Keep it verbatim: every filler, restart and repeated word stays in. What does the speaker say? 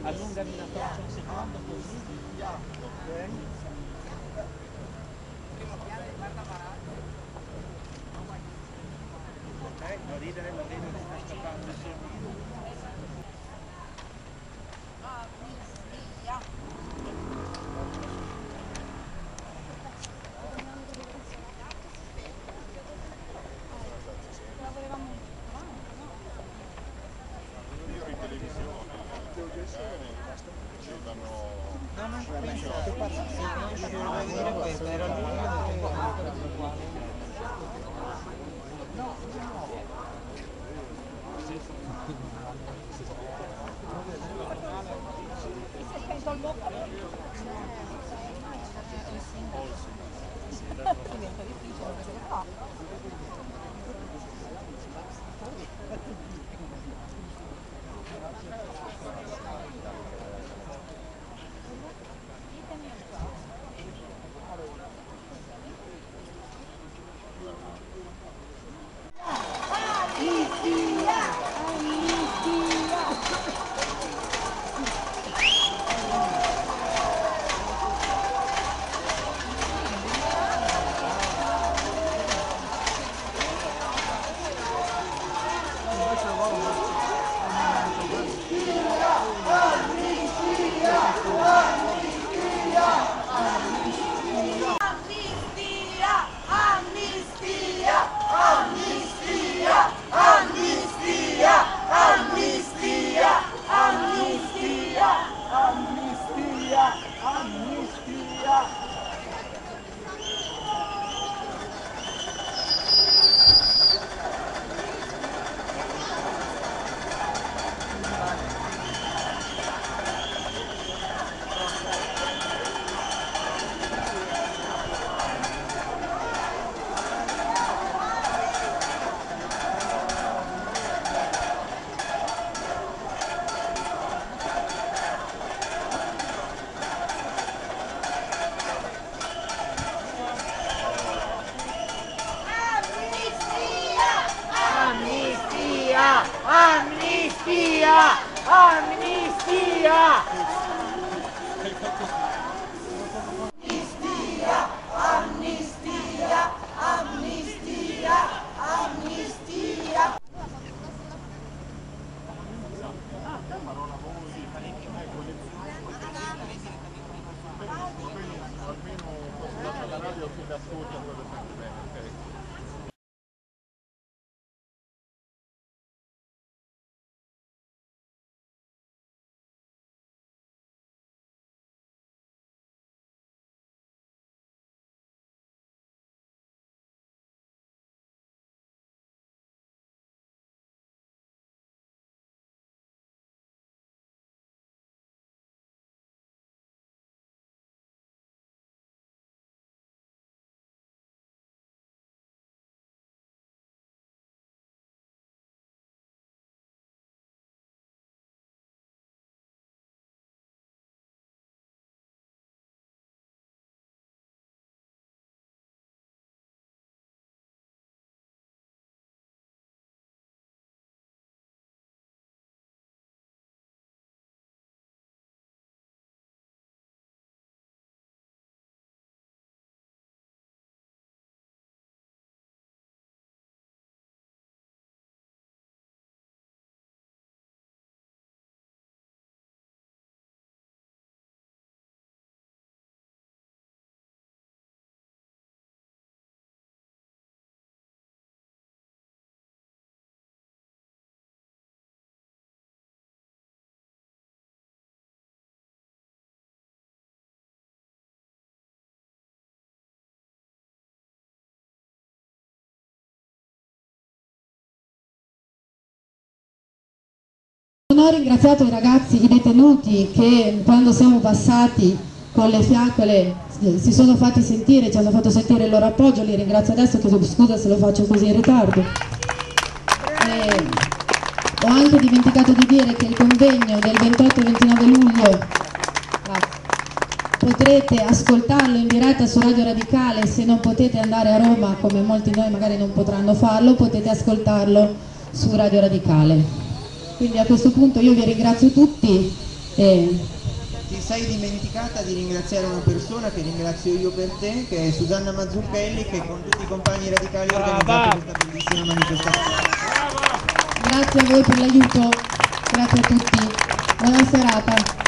allungami la torcia un secondo così. Ok. Ok, non ridere, non ridere, ti sta scappando il sorriso. No, no, penso che passa, se non riuscivo a dire questo, era l'unica che no, si è spento il bocca. Diventa difficile perché lo fa. Amnistia! Amnistia! Amnistia! Amnistia! Amnistia! Non ho ringraziato i ragazzi, i detenuti che quando siamo passati con le fiaccole si sono fatti sentire, ci hanno fatto sentire il loro appoggio, li ringrazio adesso, chiedo scusa se lo faccio così in ritardo. E ho anche dimenticato di dire che il convegno del ventotto e ventinove luglio potrete ascoltarlo in diretta su Radio Radicale, se non potete andare a Roma come molti di noi magari non potranno farlo, potete ascoltarlo su Radio Radicale. Quindi a questo punto io vi ringrazio tutti E Ti sei dimenticata di ringraziare una persona che ringrazio io per te, che è Susanna Mazzucchelli, che con tutti i compagni radicali ha organizzato questa bellissima manifestazione. grazie a voi per l'aiuto, grazie a tutti, buona serata.